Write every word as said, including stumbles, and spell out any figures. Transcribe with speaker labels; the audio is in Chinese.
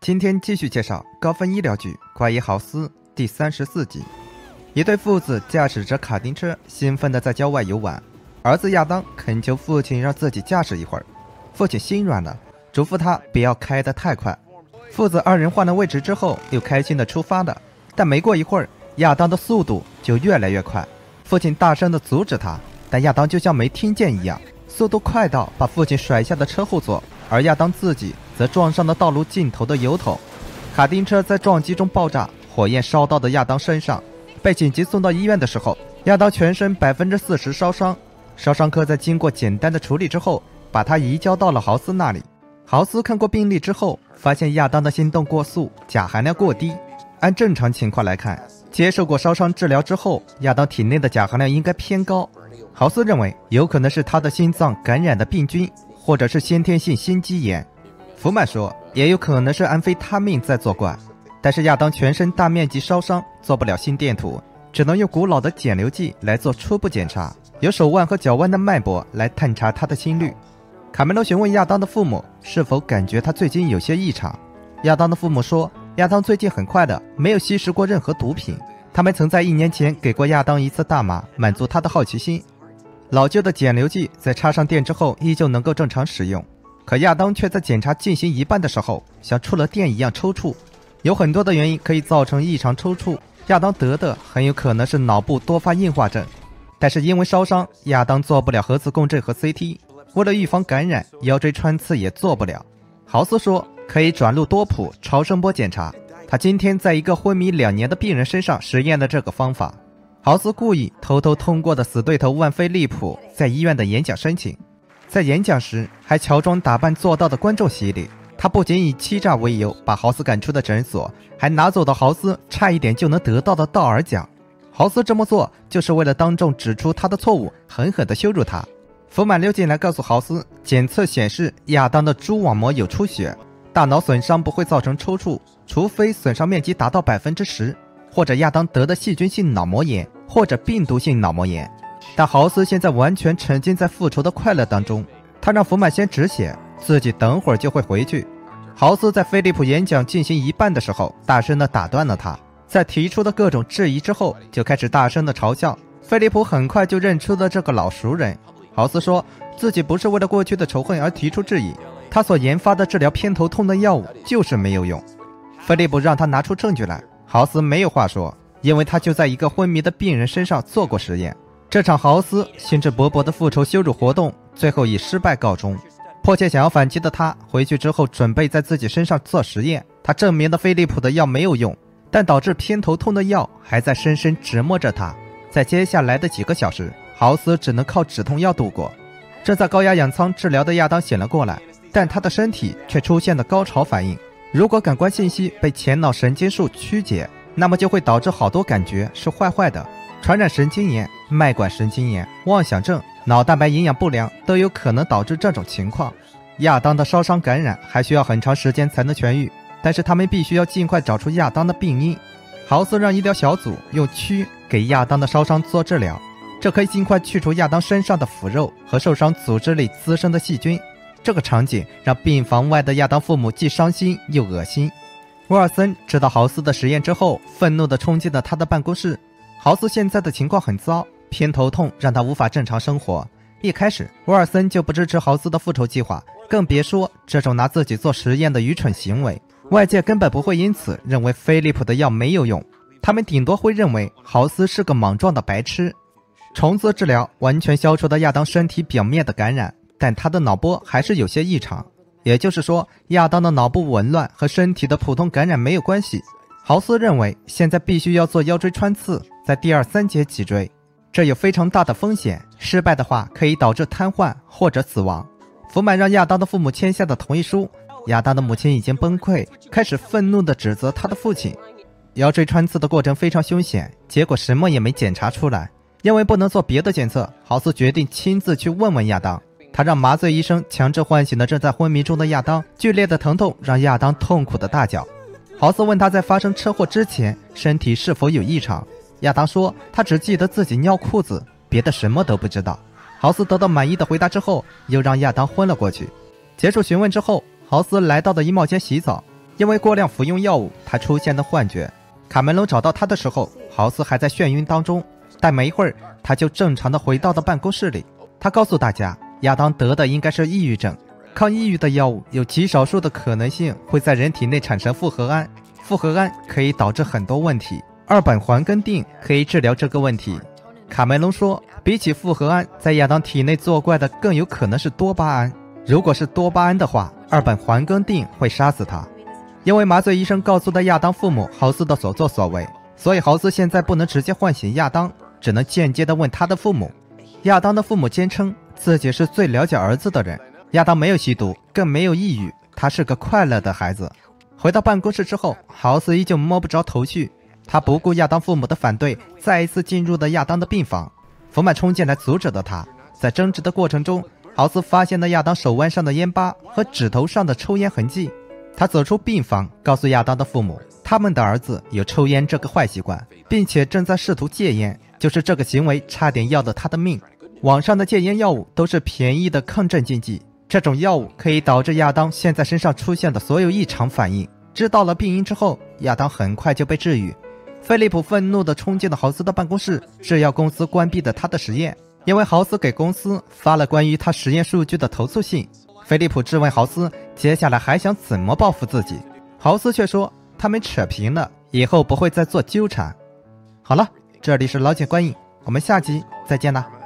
Speaker 1: 今天继续介绍高分医疗剧《怪医豪斯》第三十四集。一对父子驾驶着卡丁车，兴奋地在郊外游玩。儿子亚当恳求父亲让自己驾驶一会儿，父亲心软了，嘱咐他不要开得太快。父子二人换了位置之后，又开心地出发了。但没过一会儿，亚当的速度就越来越快，父亲大声地阻止他，但亚当就像没听见一样，速度快到把父亲甩下的车后座，而亚当自己则撞上了道路尽头的油桶。卡丁车在撞击中爆炸，火焰烧到的亚当身上。被紧急送到医院的时候，亚当全身百分之四十烧伤。烧伤科在经过简单的处理之后，把他移交到了豪斯那里。豪斯看过病历之后，发现亚当的心动过速，钾含量过低。按正常情况来看，接受过烧伤治疗之后，亚当体内的钾含量应该偏高。豪斯认为有可能是他的心脏感染的病菌，或者是先天性心肌炎。福曼说也有可能是安非他命在作怪。但是亚当全身大面积烧伤，做不了心电图，只能用古老的减流计来做初步检查，由手腕和脚腕的脉搏来探查他的心率。卡梅隆询问亚当的父母是否感觉他最近有些异常，亚当的父母说亚当最近很快的没有吸食过任何毒品，他们曾在一年前给过亚当一次大麻，满足他的好奇心。老旧的减流计在插上电之后依旧能够正常使用，可亚当却在检查进行一半的时候像触了电一样抽搐。有很多的原因可以造成异常抽搐，亚当得的很有可能是脑部多发硬化症，但是因为烧伤，亚当做不了核磁共振和 C T， 为了预防感染，腰椎穿刺也做不了。豪斯说可以转录多普超声波检查，他今天在一个昏迷两年的病人身上实验了这个方法。豪斯故意偷偷通过的死对头万菲利普在医院的演讲申请，在演讲时还乔装打扮做到的观众席里。他不仅以欺诈为由把豪斯赶出的诊所，还拿走了豪斯差一点就能得到的道尔奖。豪斯这么做就是为了当众指出他的错误，狠狠地羞辱他。福满溜进来告诉豪斯，检测显示亚当的蛛网膜有出血，大脑损伤不会造成抽搐，除非损伤面积达到 百分之十， 或者亚当得的细菌性脑膜炎或者病毒性脑膜炎。但豪斯现在完全沉浸在复仇的快乐当中，他让福满先止血，自己等会儿就会回去。豪斯在菲利普演讲进行一半的时候大声地打断了他，在提出的各种质疑之后就开始大声地嘲笑。菲利普很快就认出了这个老熟人。豪斯说自己不是为了过去的仇恨而提出质疑，他所研发的治疗偏头痛的药物就是没有用。菲利普让他拿出证据来，豪斯没有话说，因为他就在一个昏迷的病人身上做过实验。这场豪斯兴致勃勃的复仇羞辱活动最后以失败告终。迫切想要反击的他回去之后准备在自己身上做实验，他证明了菲利普的药没有用，但导致偏头痛的药还在深深折磨着他。在接下来的几个小时，豪斯只能靠止痛药度过。正在高压氧舱治疗的亚当醒了过来，但他的身体却出现了高潮反应。如果感官信息被前脑神经束曲解，那么就会导致好多感觉是坏坏的，传染神经炎、脉管神经炎、妄想症、脑蛋白营养不良都有可能导致这种情况。亚当的烧伤感染还需要很长时间才能痊愈，但是他们必须要尽快找出亚当的病因。豪斯让医疗小组用蛆给亚当的烧伤做治疗，这可以尽快去除亚当身上的腐肉和受伤组织里滋生的细菌。这个场景让病房外的亚当父母既伤心又恶心。沃尔森知道豪斯的实验之后，愤怒地冲进了他的办公室。豪斯现在的情况很糟，偏头痛让他无法正常生活。一开始沃尔森就不支持豪斯的复仇计划，更别说这种拿自己做实验的愚蠢行为。外界根本不会因此认为菲利普的药没有用，他们顶多会认为豪斯是个莽撞的白痴。虫子治疗完全消除了亚当身体表面的感染，但他的脑波还是有些异常，也就是说亚当的脑部紊乱和身体的普通感染没有关系。豪斯认为现在必须要做腰椎穿刺，在第二三节脊椎，这有非常大的风险，失败的话可以导致瘫痪或者死亡。福满让亚当的父母签下的同意书，亚当的母亲已经崩溃，开始愤怒地指责他的父亲。腰椎穿刺的过程非常凶险，结果什么也没检查出来。因为不能做别的检测，豪斯决定亲自去问问亚当。他让麻醉医生强制唤醒了正在昏迷中的亚当，剧烈的疼痛让亚当痛苦地大叫。豪斯问他在发生车祸之前身体是否有异常，亚当说他只记得自己尿裤子，别的什么都不知道。豪斯得到满意的回答之后，又让亚当昏了过去。结束询问之后，豪斯来到了衣帽间洗澡， 因为过量服用药物，他出现的幻觉。卡梅隆找到他的时候，豪斯还在眩晕当中，但没一会儿，他就正常的回到了办公室里。他告诉大家，亚当得的应该是抑郁症，抗抑郁的药物有极少数的可能性会在人体内产生复合胺，复合胺可以导致很多问题，二苯环庚定可以治疗这个问题。卡梅隆说，比起复合胺，在亚当体内作怪的更有可能是多巴胺。如果是多巴胺的话，二苯环庚定会杀死他。因为麻醉医生告诉了亚当父母豪斯的所作所为，所以豪斯现在不能直接唤醒亚当，只能间接地问他的父母。亚当的父母坚称自己是最了解儿子的人，亚当没有吸毒，更没有抑郁，他是个快乐的孩子。回到办公室之后，豪斯依旧摸不着头绪，他不顾亚当父母的反对，再一次进入了亚当的病房。福曼冲进来阻止了他，在争执的过程中，豪斯发现了亚当手腕上的烟疤和指头上的抽烟痕迹。他走出病房，告诉亚当的父母，他们的儿子有抽烟这个坏习惯，并且正在试图戒烟，就是这个行为差点要了他的命。网上的戒烟药物都是便宜的抗镇静剂，这种药物可以导致亚当现在身上出现的所有异常反应。知道了病因之后，亚当很快就被治愈。菲利普愤怒地冲进了豪斯的办公室，制药公司关闭了他的实验，因为豪斯给公司发了关于他实验数据的投诉信。菲利普质问豪斯，接下来还想怎么报复自己？豪斯却说，他们扯平了，以后不会再做纠缠。好了，这里是老井观影，我们下集再见啦。